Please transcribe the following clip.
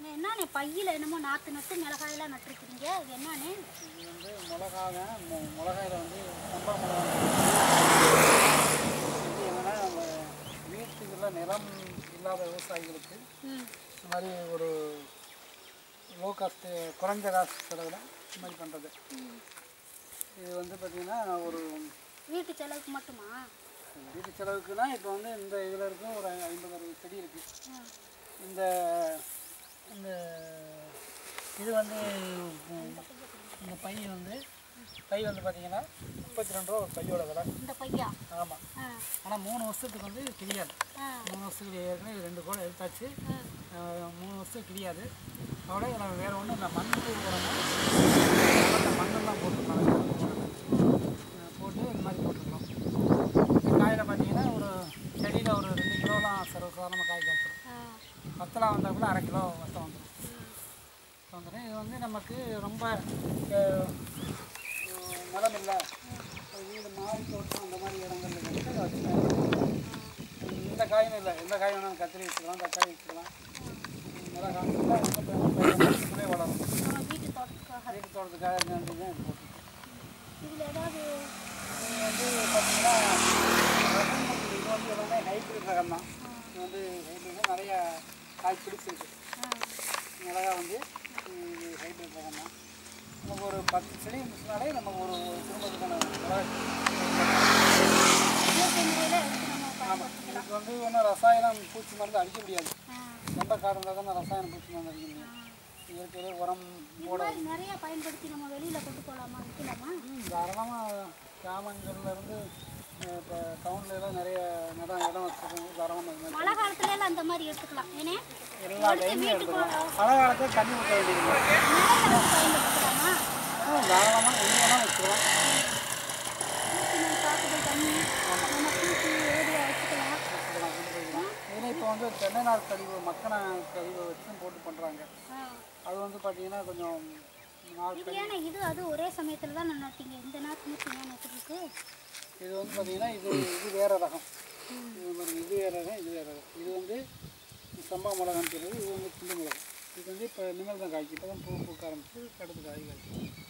என்னண்ணே பையில் என்னமோ நாற்று நட்டு மிளகாயெல்லாம் நட்டுருக்குறீங்க, இது என்னண்ணே? இது வந்து மிளகாங்க. மிளகாயில் வந்து சம்பா மிளகாய் வந்து என்னென்னா நம்ம வீட்டுக்குள்ள நிலம் இல்லாத விவசாயிகளுக்கு இந்த மாதிரி ஒரு லோ காஸ்ட்டு குறைஞ்ச காசு செலவில் இந்த மாதிரி பண்ணுறது. இது வந்து பார்த்திங்கன்னா ஒரு வீட்டு செலவுக்கு மட்டுமா? வீட்டு செலவுக்குன்னா இப்போ வந்து இந்த இதில் இருக்கும் ஒரு 50-60 செடி இருக்குது. இந்த இந்த இது வந்து இந்த பை வந்து பார்த்திங்கன்னா 32 ரூபா ஒரு பையோட விலை. இந்த பையா? ஆமாம். ஆனால் 3 வருஷத்துக்கு வந்து கிளியாது. 3 வருஷத்துக்கு ஏற்கனவே 2 கூட எடுத்தாச்சு. 3 வருஷத்துக்கு கிளியாது. அதோட இதில் வேறு ஒன்றும் இந்த மண் உரமும் மண்ணெல்லாம் போட்டுருக்காங்க. போட்டு இந்த மாதிரி போட்டுருக்கோம். காயில் பார்த்திங்கன்னா ஒரு செடியில் ஒரு 2 கிலோலாம் சர்வசாதாரணமாக காய் காய்ச்சிடும். வத்தலாம் வந்தால் கூட அரை கிலோ வத்தம் வந்துடும். இது வந்து நமக்கு ரொம்ப நிலம் இல்லை, வீடு மாறி தோட்டம் அந்த மாதிரி இடங்கள்ல வந்து அதை வச்சு இந்த காயும் இல்லை, எந்த காய் வேணாலும் கத்திரி வச்சுக்கலாம், தக்காளி வச்சுக்கலாம், நல்லா காய்ச்சலே வளரும். வீட்டு தோட்டத்துக்காக தான் போட்டுருக்கோம். இதில் ஏதாவது இது வந்து பார்த்திங்கன்னா இது வந்து எல்லாமே ஹைப்ரிட் ரகம் தான். இது வந்து ஹைப்ரிட் நிறைய காய் பிடிச்சிருக்கு. மிளகா வந்து ஹைப்ரிட் ரகம் தான். நமக்கு ஒரு 10 செடி இருந்துச்சுனாலே நமக்கு ஒரு குடும்பத்துக்கான ஆமாம். இதுக்கு வந்து ஒன்றும் ரசாயனம் பூச்சி மருந்து அடிக்க முடியாது. ரொம்ப காரணம் தான் ரசாயனம் பூச்சி மருந்து அடிக்க முடியாது. இயற்கையிலே உரம் போட நிறைய பயன்படுத்தி நம்ம வெளியில் கொண்டு போகலாமா, விற்கலாமா? தாராளமாக கிராமங்கள்லேருந்து இப்போ டவுன்லலாம் நிறைய இடம் வச்சுருக்கோங்க. தாராளமாக மழை காலத்துலலாம் அந்த மாதிரி எடுத்துக்கலாம். ஏன்னா எல்லா டைமும் எடுத்துக்கலாம். மழை காலத்தில் தண்ணி ஊற்ற வேண்டியது பயன்படுத்தலாமா? தாராளமாக எங்கே வேணாலும் வச்சுக்கலாம். தண்ணி வச்சுக்கலாம். இதில் இப்போ வந்து தென்னை நார் கழிவு மக்கன கழிவு வச்சும் போட்டு பண்ணுறாங்க. அது வந்து பார்த்தீங்கன்னா கொஞ்சம் ஏன்னா இது அது ஒரே சமயத்தில் தான் நான் நட்டீங்க. இந்த நாற்று ஏன் நட்டுருக்கு? இது வந்து பார்த்தீங்கன்னா இது வேறு ரகம். இது வேறு ரகம், இது வேறு ரகம். இது வந்து சம்பா மிளகான்னு சொல்லுது. இது வந்து புள்ளி மிளகு. இது வந்து இப்போ இனிமேல் தான் காய்க்கு. இப்போ தான் பூக்க ஆரம்பிச்சு அடுத்து காய் காய்க்கும்.